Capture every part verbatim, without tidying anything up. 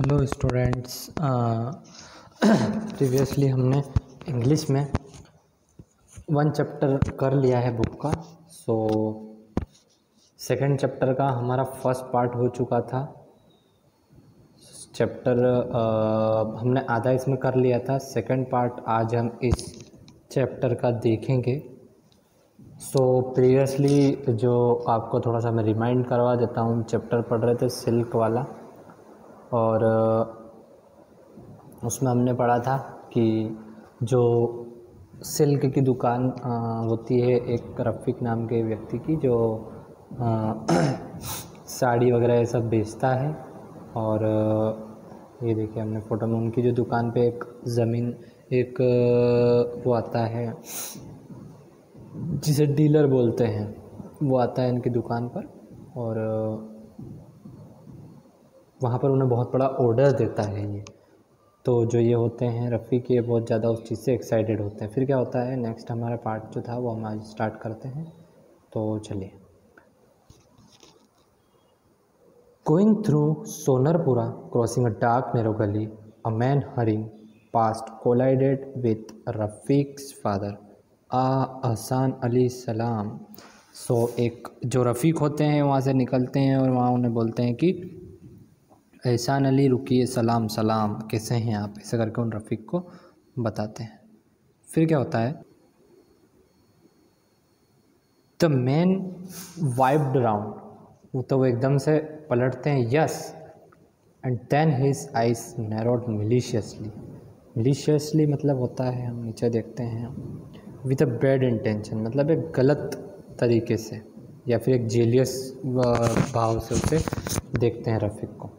Hello students. Previously हमने English में one chapter कर लिया है बुक का। सो सेकंड चैप्टर का हमारा फर्स्ट पार्ट हो चुका था। चैप्टर हमने आधा इसमें कर लिया था। सेकंड पार्ट आज हम इस चैप्टर का देखेंगे। सो प्रीवियसली जो आपको थोड़ा सा मैं रिमाइंड करवा देता हूँ, चैप्टर पढ़ रहे थे सिल्क वाला, और उसमें हमने पढ़ा था कि जो सिल्क की दुकान होती है एक रफ़ीक नाम के व्यक्ति की, जो साड़ी वगैरह ये सब बेचता है। और ये देखिए हमने फ़ोटो में उनकी जो दुकान पे एक ज़मीन एक वो आता है जिसे डीलर बोलते हैं, वो आता है इनकी दुकान पर, और वहाँ पर उन्हें बहुत बड़ा ऑर्डर देता है ये। तो जो ये होते हैं रफ़ीक, ये बहुत ज़्यादा उस चीज़ से एक्साइटेड होते हैं। फिर क्या होता है, नेक्स्ट हमारा पार्ट जो था वो हम आज स्टार्ट करते हैं। तो चलिए। Going through Sonarpura, crossing a dark narrow gali, a man hurrying past collided with Rafiq's father, ah Ahsan Ali salaam. So एक जो रफ़ीक होते हैं वहाँ से निकलते हैं और वहाँ उन्हें बोलते हैं कि एहसान अली रुकिए, सलाम सलाम, कैसे हैं आप, ऐसे करके उन रफ़ीक को बताते हैं। फिर क्या होता है, द मैन वाइप्ड राउंड, तो वो एकदम से पलटते हैं, yes, and then his eyes narrowed maliciously. Maliciously मतलब होता है, हम नीचे देखते हैं, विद अ बैड इंटेंशन, मतलब एक गलत तरीके से या फिर एक जेलियस भाव से उसे देखते हैं रफ़ीक को।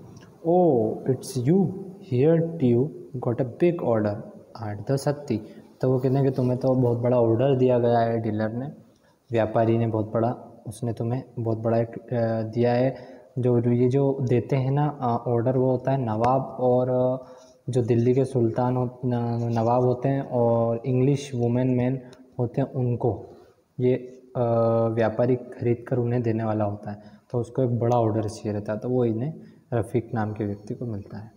Oh it's you here you got a big order at the सत्ती। तो वो कहते हैं कि तुम्हें तो बहुत बड़ा ऑर्डर दिया गया है, डीलर ने, व्यापारी ने बहुत बड़ा, उसने तुम्हें बहुत बड़ा एक दिया है। जो ये जो देते हैं ना ऑर्डर, वो होता है नवाब, और जो दिल्ली के सुल्तान हो नवाब होते हैं, और इंग्लिश वुमेन मैन होते हैं, उनको ये व्यापारी खरीद कर उन्हें देने वाला होता है। तो उसको एक बड़ा ऑर्डर चाहिए रहता है, तो वो इन्हें रफ़ीक नाम के व्यक्ति को मिलता है।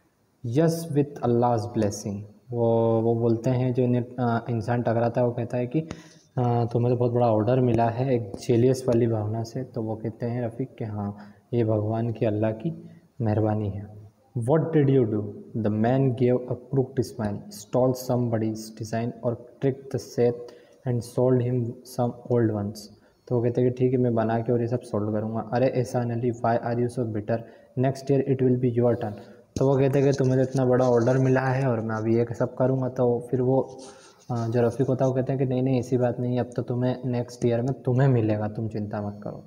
यस विथ अल्लाह's ब्लेसिंग, वो वो बोलते हैं, जो इन्हें इंसान टकराता है वो कहता है कि तुम्हें तो बहुत बड़ा ऑर्डर मिला है, एक जेलियस वाली भावना से। तो वो कहते हैं रफ़ीक कि हाँ, ये भगवान की, अल्लाह की मेहरबानी है। What did you do? The man gave a crooked smile, stole somebody's design और trick the Seth and sold him some old ones. तो वो कहते हैं कि ठीक है, मैं बना के और ये सब सोल्ड करूँगा। अरे Ehsan Ali, why are you so bitter, next year it will be your turn. तो वो कहते हैं कि तुम्हें तो इतना बड़ा ऑर्डर मिला है और मैं अभी ये सब करूँगा। तो फिर वो जो रफ़ीक होता है वो कहते हैं कि नहीं नहीं, ऐसी बात नहीं है, अब तो तुम्हें नेक्स्ट ईयर में तुम्हें मिलेगा, तुम चिंता मत करो।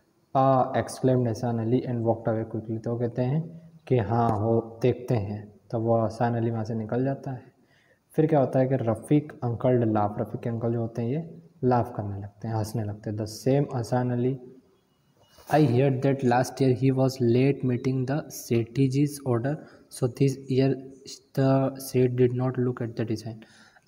Ah exclaimed Ehsan Ali and walked away quickly. तो वो कहते हैं कि हाँ, वो देखते हैं। तो वो एहसान अली वहाँ से निकल जाता है। फिर क्या होता है कि रफ़ीक अंकल लाफ, रफ़ीक के अंकल जो होते हैं ये लाफ करने लगते हैं, हंसने लगते हैं। द सेम एहसान Ali, I heard that last year he was late meeting the Sethiji's order, so this year the Seth did not look at the design.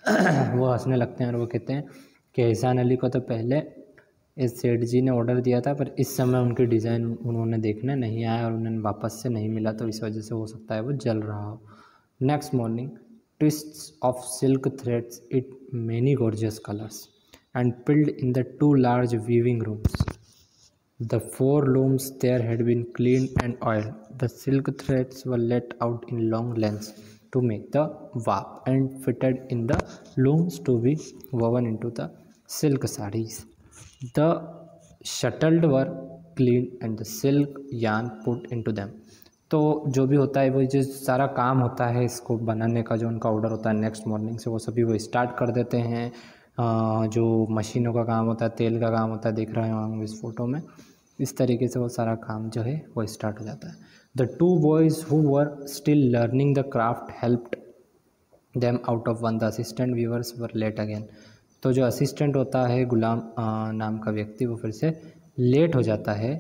वो हंसने लगते हैं और वो कहते हैं कि एहसान अली को तो पहले इस सेठ जी ने ऑर्डर दिया था, पर इस समय उनकी डिज़ाइन उन्होंने देखने नहीं आया और उन्हें वापस से नहीं मिला, तो इस वजह से हो सकता है वो जल रहा हो। Next morning, twists of silk threads in many gorgeous colors and filled in the two large weaving rooms. The four looms there had been cleaned and oiled. The silk threads were let out in long lengths to make the warp and fitted in the looms to be woven into the silk sarees. The shuttled were cleaned and the silk yarn put into them. तो जो भी होता है, वो जो सारा काम होता है इसको बनाने का, जो उनका ऑर्डर होता है नेक्स्ट मॉर्निंग से, वो सभी वो स्टार्ट कर देते हैं। जो मशीनों का काम होता है, तेल का काम होता है, देख रहे होंगे इस फोटो में, इस तरीके से वो सारा काम जो है वो स्टार्ट हो जाता है। The two boys who were still learning the craft helped them out of one, the assistant weavers were late again. तो जो असिस्टेंट होता है, गुलाम नाम का व्यक्ति, वो फिर से लेट हो जाता है।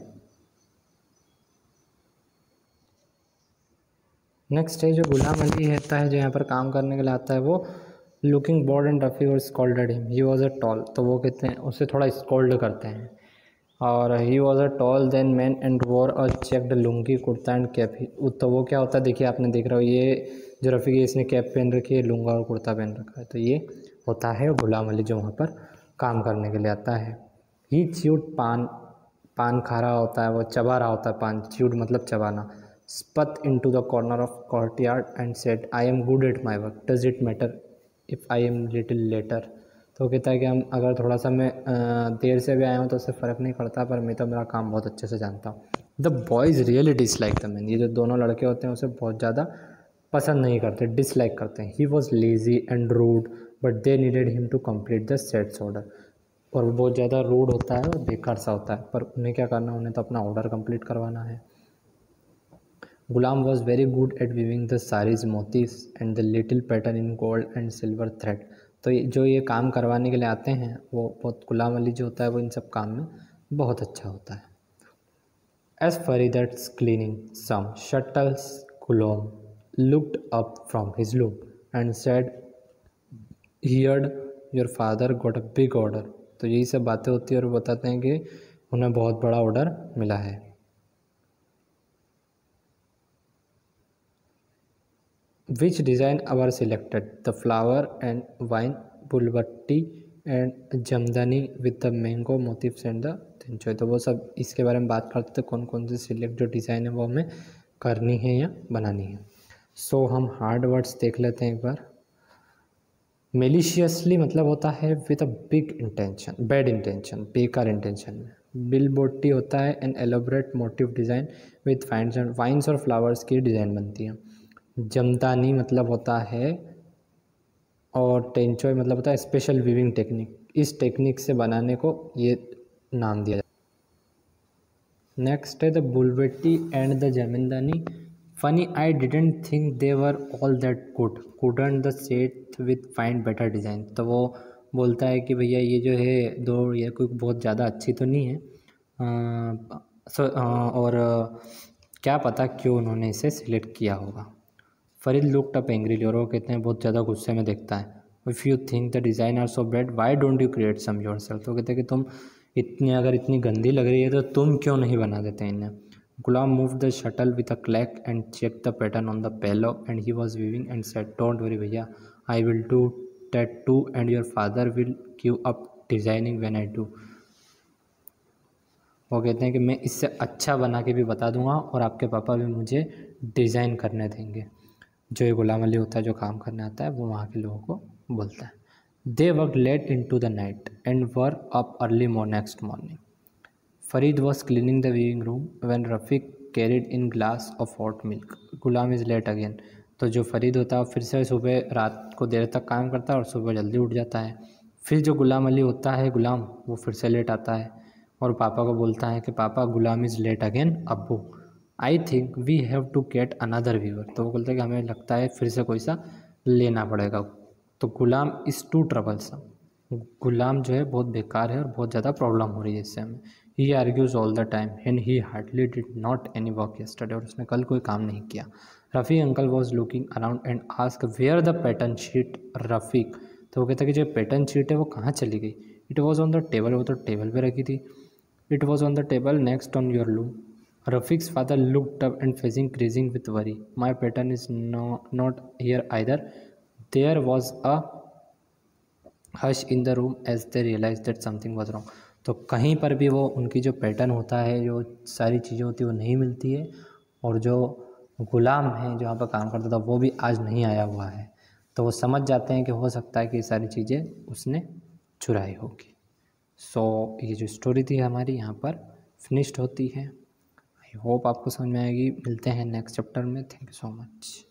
नेक्स्ट है जो गुलाम अली रहता है, जो यहाँ पर काम करने के लिए आता है, वो लुकिंग बोर्ड एंड रफ़ी और scolded him, he was a tall. तो वो कहते हैं, उससे थोड़ा स्कॉल्ड करते हैं और he was a tall thin man and wore a checked lungi kurta and cap. तो वो क्या होता है, देखिए आपने देख रहा हो ये जो रफ़ीक है इसने कैप पहन रखी है, लुंगा और कुर्ता पहन रखा है, तो ये होता है गुलाम अली जो वहाँ पर काम करने के लिए आता है। ही च्यूड पान, पान खा रहा होता है, वो चबा रहा होता है पान, च्यूड मतलब चबाना। Spat into the corner of courtyard and said I am good at my work, does it matter if I am little later. तो वो कहता है कि हम अगर थोड़ा सा मैं देर से भी आया हूँ तो उससे फ़र्क नहीं पड़ता, पर मैं तो मेरा काम बहुत अच्छे से जानता हूँ। The boys really dislike the man, ये जो दोनों लड़के होते हैं उसे बहुत ज़्यादा पसंद नहीं करते, डिसलाइक करते हैं। He was lazy and rude but they needed him to complete the Seth's order. और वो बहुत ज़्यादा रूड होता है और बेकार सा होता है, पर उन्हें क्या करना, उन्हें तो अपना ऑर्डर कंप्लीट करवाना है। Ghulam was very good at weaving the saris motifs and the little pattern in gold and silver thread. तो जो ये काम करवाने के लिए आते हैं वो बहुत, गुलाम अली जो होता है वो इन सब काम में बहुत अच्छा होता है। As Farid's cleaning some shuttles, Ghulam looked up from his loom and said heard your father got a big order. तो यही सब बातें होती है और बताते हैं कि उन्हें बहुत बड़ा ऑर्डर मिला है। Which design are selected? The flower and wine, bulbatti and jamdani with the mango motifs and the tenchoy। तो वो सब इसके बारे में बात करते थे, कौन कौन से सिलेक्ट जो डिज़ाइन है वो हमें करनी है या बनानी है। सो so, हम हार्ड वर्ड्स देख लेते हैं एक बार। मेलिशियसली मतलब होता है with a big intention, bad intention, बेकार इंटेंशन में। बिलबोट्टी होता है an elaborate motif design with fines and vines और फ्लावर्स की डिज़ाइन बनती है। जमदानी मतलब होता है, और टेंचोय मतलब होता है स्पेशल वीविंग टेक्निक, इस टेक्निक से बनाने को ये नाम दिया जाता है। नेक्स्ट है द बुलवेटी and the jamdani. Funny I didn't think they were all that good, couldn't the Seth with find better design. तो वो बोलता है कि भैया ये जो है दो, ये कोई बहुत ज़्यादा अच्छी तो नहीं है, आ, सो, आ, और क्या पता क्यों उन्होंने इसे सिलेक्ट किया होगा। फरीद लुक्ड अप एंग्रीली, और वो कहते हैं बहुत ज़्यादा गुस्से में देखता है। If you think the design are so bad why don't you create some yourself. तो कहते हैं कि तुम इतनी, अगर इतनी गंदी लग रही है तो तुम क्यों नहीं बना देते इन्हें। Ghulam move the shuttle with a clack and check the pattern on the pallu and he was weaving and said don't worry bhaiya, I will do that too and your father will give up designing when I do. वो कहते हैं कि मैं इससे अच्छा बना के भी बता दूंगा और आपके पापा भी मुझे डिज़ाइन करने देंगे। जो ये गुलाम अली होता है जो काम करने आता है वो वहाँ के लोगों को बोलता है। They work late into the night and were up early more next morning. Farid was cleaning the weaving room when Rafiq carried in glass of hot milk. Ghulam is late again. तो जो फरीद होता है फिर से सुबह रात को देर तक काम करता है और सुबह जल्दी उठ जाता है। फिर जो गुलाम अली होता है गुलाम, वो फिर से लेट आता है और पापा को बोलता है कि पापा गुलाम is late again Abbu, I think we have to get another weaver. तो वो बोलते हैं कि हमें लगता है फिर से कोई सा लेना पड़ेगा। तो Ghulam is too troublesome, Ghulam जो है बहुत बेकार है और बहुत ज़्यादा प्रॉब्लम हो रही है इससे हमें। He argues all the time and he hardly did not any work yesterday, और उसने कल कोई काम नहीं किया। Rafiq uncle was looking around and ask where the pattern sheet Rafiq. तो वो कहता है कि जो पैटर्न शीट है वो कहाँ चली गई। It was on the table, वो तो टेबल पे रखी थी। It was on the table next on your loom. Rafiq's father looked up and facing crazing with worry. My pattern is no, not here either. There was a hush in the room as they realized that something was wrong. तो कहीं पर भी वो उनकी जो pattern होता है, जो सारी चीज़ें होती है वो नहीं मिलती है, और जो गुलाम है जो यहाँ पर काम करता था वो भी आज नहीं आया हुआ है। तो वो समझ जाते हैं कि हो सकता है कि ये सारी चीज़ें उसने चुराई होगी। सो so, ये जो स्टोरी थी हमारी यहाँ पर फिनिश्ड होती है। आई होप आपको समझ में आएगी। मिलते हैं नेक्स्ट चैप्टर में। Thank you so much.